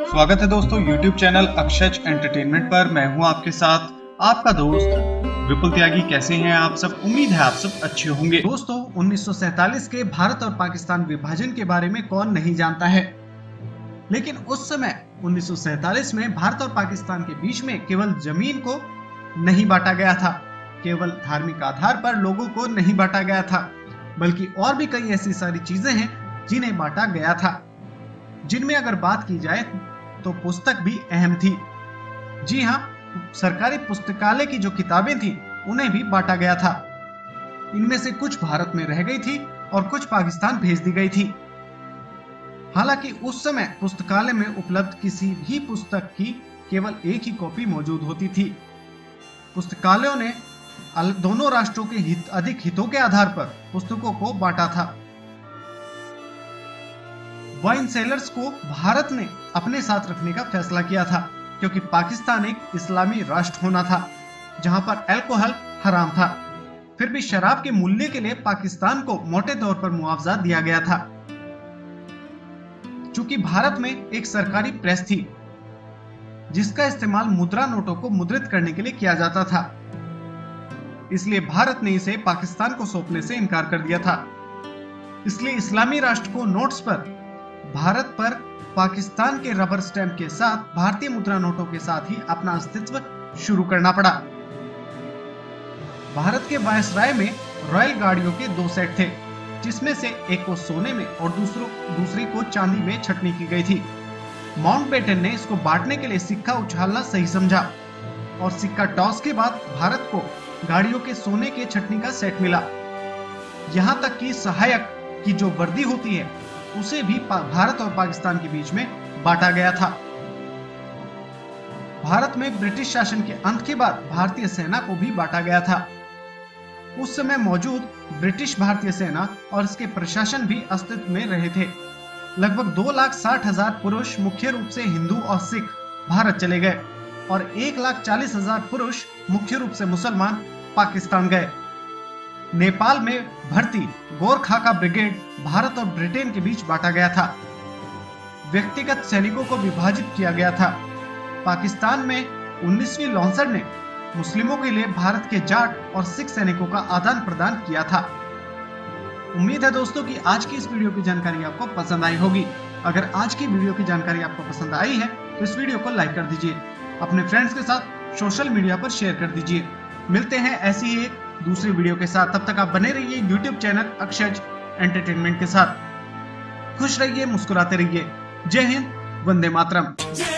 स्वागत है दोस्तों YouTube चैनल अक्षज एंटरटेनमेंट पर। मैं हूं आपके साथ आपका दोस्त विपुल त्यागी। कैसे हैं आप सब? उम्मीद है आप सब अच्छे होंगे। दोस्तों 1947 के भारत और पाकिस्तान विभाजन के बारे में कौन नहीं जानता है, लेकिन उस समय 1947 में भारत और पाकिस्तान के बीच में केवल जमीन को नहीं बांटा गया था, केवल धार्मिक आधार पर लोगों को नहीं बांटा गया था, बल्कि और भी कई ऐसी सारी चीजें हैं जिन्हें बांटा गया था, जिनमें अगर बात की जाए तो पुस्तक भी अहम थी। जी हाँ, सरकारी पुस्तकालय की जो किताबें थी उन्हें भी बांटा गया था। इनमें से कुछ भारत में रह गई थी और कुछ पाकिस्तान भेज दी गई थी। हालांकि उस समय पुस्तकालय में उपलब्ध किसी भी पुस्तक की केवल एक ही कॉपी मौजूद होती थी। पुस्तकालयों ने दोनों राष्ट्रों के अधिक हितों के आधार पर पुस्तकों को बांटा था। वाइन सेलर्स को भारत ने अपने साथ रखने का फैसला किया था, क्योंकि पाकिस्तान एक इस्लामी राष्ट्र होना था जहां पर अल्कोहल हराम था। फिर भी शराब के मूल्य के लिए पाकिस्तान को मोटे तौर पर मुआवजा दिया गया था। चूंकि भारत में एक सरकारी प्रेस थी जिसका इस्तेमाल मुद्रा नोटों को मुद्रित करने के लिए किया जाता था, इसलिए भारत ने इसे पाकिस्तान को सौंपने से इनकार कर दिया था। इसलिए इस्लामी राष्ट्र को नोट्स पर भारत पर पाकिस्तान के रबर स्टैंप के साथ भारतीय मुद्रा नोटों के साथ ही अपना अस्तित्व शुरू करना पड़ा। भारत के वायसराय में रॉयल गाड़ियों के 2 सेट थे, जिसमें से एक को सोने में और दूसरी को चांदी में छटनी की गई थी। माउंटबेटन ने इसको बांटने के लिए सिक्का उछालना सही समझा और सिक्का टॉस के बाद भारत को गाड़ियों के सोने के छटनी का सेट मिला। यहां तक कि सहायक की जो वर्दी होती है उसे भी भारत और पाकिस्तान के बीच में बांटा गया था। भारत में ब्रिटिश शासन के अंत के बाद भारतीय सेना को भी बांटा गया था। उस समय मौजूद ब्रिटिश भारतीय सेना और इसके प्रशासन भी अस्तित्व में रहे थे। लगभग 2,60,000 पुरुष मुख्य रूप से हिंदू और सिख भारत चले गए और 1,40,000 पुरुष मुख्य रूप से मुसलमान पाकिस्तान गए। नेपाल में भर्ती गोरखाका ब्रिगेड भारत और ब्रिटेन के बीच बांटा गया था। व्यक्तिगत सैनिकों को विभाजित किया गया था। पाकिस्तान में 19वीं लॉन्सर ने मुस्लिमों के लिए भारत के जाट और सिख सैनिकों का आदान प्रदान किया था। उम्मीद है दोस्तों कि आज की इस वीडियो की जानकारी आपको पसंद आई होगी। अगर आज की वीडियो की जानकारी आपको पसंद आई है तो इस वीडियो को लाइक कर दीजिए, अपने फ्रेंड्स के साथ सोशल मीडिया पर शेयर कर दीजिए। मिलते हैं ऐसी ही एक दूसरी वीडियो के साथ। तब तक आप बने रहिए YouTube चैनल अक्षज एंटरटेनमेंट के साथ। खुश रहिए, मुस्कुराते रहिए। जय हिंद, वंदे मातरम।